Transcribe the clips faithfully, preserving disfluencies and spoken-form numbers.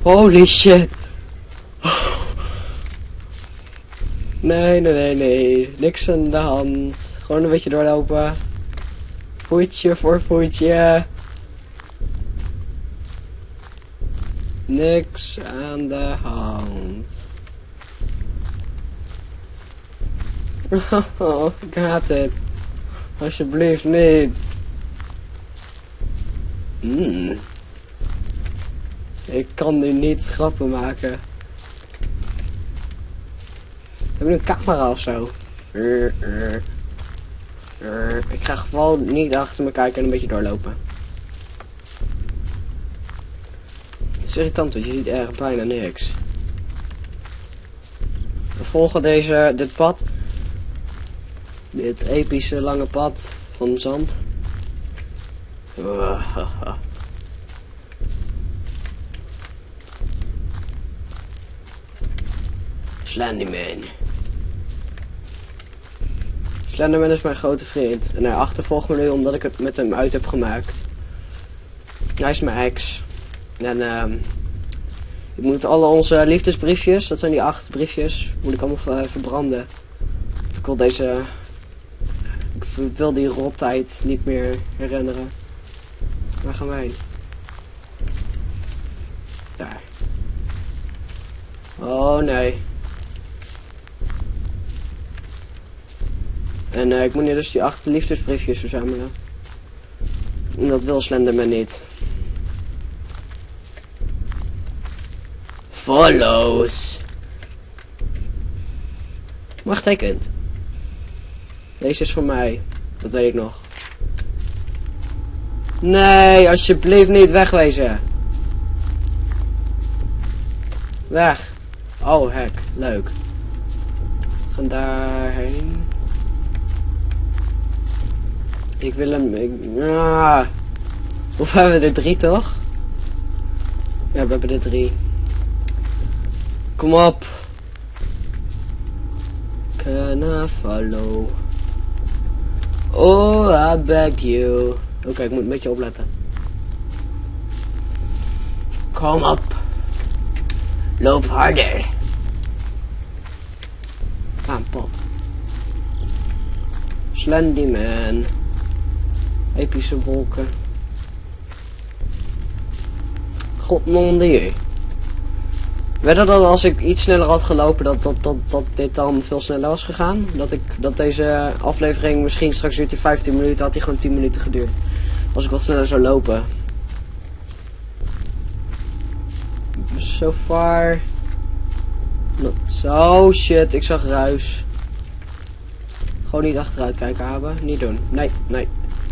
Holy shit. Nee, nee, nee, nee. Niks aan de hand. Gewoon een beetje doorlopen. Voetje voor voetje. Niks aan de hand. Oh, ik haat het. Alsjeblieft niet. Mm. Ik kan nu niet grappen maken. Heb je een camera of zo? Uh, uh, uh. Ik ga gewoon niet achter me kijken en een beetje doorlopen. Het is irritant, want je ziet erg bijna niks. We volgen deze, dit pad. Dit epische lange pad van zand. Uh, ha, ha. Slenderman. Slenderman is mijn grote vriend. En hij achtervolgt me nu omdat ik het met hem uit heb gemaakt. Hij is mijn ex. En ehm... ik moet alle onze liefdesbriefjes, dat zijn die acht briefjes, moet ik allemaal uh, verbranden. Want ik wil deze... Ik wil die rottijd niet meer herinneren. Waar gaan wij heen? Daar. Oh nee. En uh, ik moet nu dus die acht liefdesbriefjes verzamelen. En dat wil Slenderman niet. Follows. Mag tekent. Deze is voor mij. Dat weet ik nog. Nee, alsjeblieft niet wegwezen. Weg. Oh, hek. Leuk. We gaan daarheen. Ik wil hem... Ik, ah. Hoeveel hebben we er? Drie, toch? Ja, we hebben er drie. Kom op. Can I follow? Oh, I beg you. Oké, okay, ik moet een beetje opletten. Kom op. Loop harder. Ah, een pot. Slenderman. Epische wolken. God non de. Weet je dat als ik iets sneller had gelopen, dat, dat, dat, dat dit dan veel sneller was gegaan? Dat, ik, dat deze aflevering misschien straks duurt die vijftien minuten, had die gewoon tien minuten geduurd. Als ik wat sneller zou lopen. So far. Not so shit, ik zag ruis. Gewoon niet achteruit kijken, hebben. Niet doen. Nee, nee.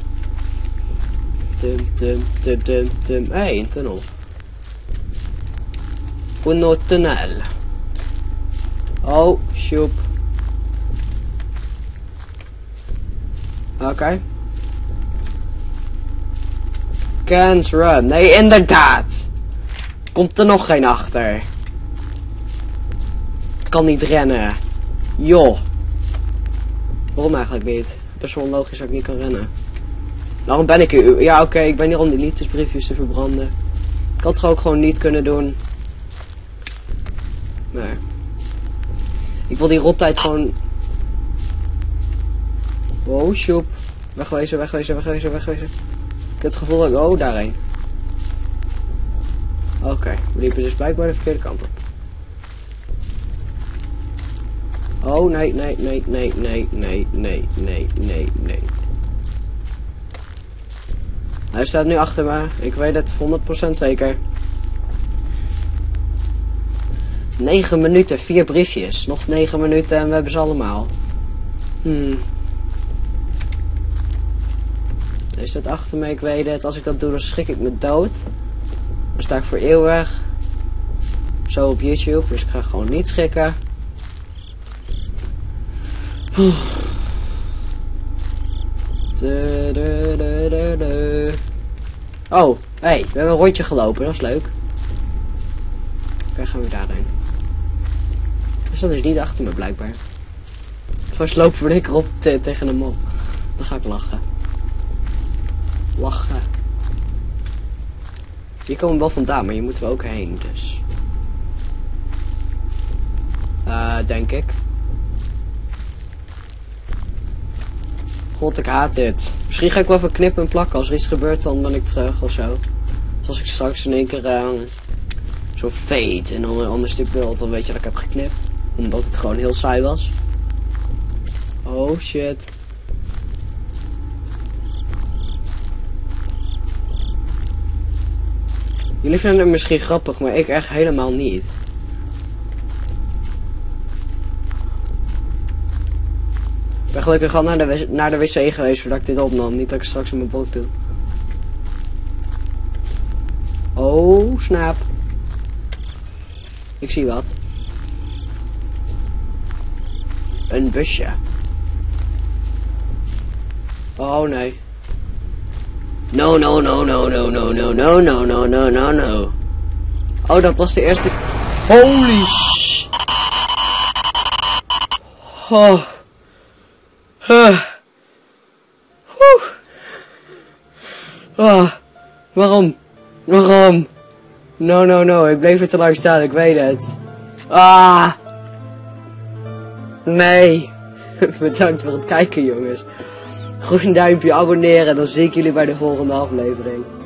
Tum, tum, tum, tum, tum. Hé, hey, een tunnel. Uno tunnel. Oh, shoep. Oké. Okay. Can't run. Nee, inderdaad. Komt er nog geen achter. Kan niet rennen. Joh. Waarom eigenlijk niet? Best wel logisch dat ik niet kan rennen. Waarom ben ik hier? Ja, oké, okay, ik ben hier om die liefdesbriefjes te verbranden. Ik had het ook gewoon niet kunnen doen. Nee. Ik wil die rottijd gewoon... Wow, shoep. Wegwezen, wegwezen, wegwezen, wegwezen. Ik heb het gevoel dat ik... Oh, daarheen. Oké, okay. We liepen dus blijkbaar de verkeerde kant op. Oh, nee, nee, nee, nee, nee, nee, nee, nee, nee, nee. Hij staat nu achter me. Ik weet het honderd procent zeker. negen minuten, vier briefjes. Nog negen minuten en we hebben ze allemaal. Hmm. Hij staat achter me, ik weet het. Als ik dat doe, dan schrik ik me dood. Dan sta ik voor eeuwig. Zo op YouTube, dus ik ga gewoon niet schrikken. De, de, de, de, de. Oh, hé, hey, we hebben een rondje gelopen, dat is leuk. Oké, okay, gaan we daarheen. Hij staat dus niet achter me blijkbaar. Straks lopen we lekker op te tegen hem op. Dan ga ik lachen. Lachen. Hier komen we wel vandaan, maar hier moeten we ook heen, dus. Uh, denk ik. God, ik haat dit. Misschien ga ik wel even knippen en plakken. Als er iets gebeurt, dan ben ik terug of zo. Zoals ik straks in één keer uh, zo fade en dan een ander stuk beeld, dan weet je dat ik heb geknipt. Omdat het gewoon heel saai was. Oh shit. Jullie vinden het misschien grappig, maar ik echt helemaal niet. Ik ben gelukkig al naar de, naar de wc geweest voordat ik dit opnam. Niet dat ik straks in mijn broek doe. Oh, snap. Ik zie wat. Een busje. Oh nee. No, no, no, no, no, no, no, no, no, no, no, no, no. Oh, dat was de eerste... Holy sh... Oh. Uh. Oh. Waarom? Waarom? No, no, no. Ik bleef er te lang staan. Ik weet het. Ah. Nee. Bedankt voor het kijken, jongens. Goed een duimpje, abonneren. Dan zie ik jullie bij de volgende aflevering.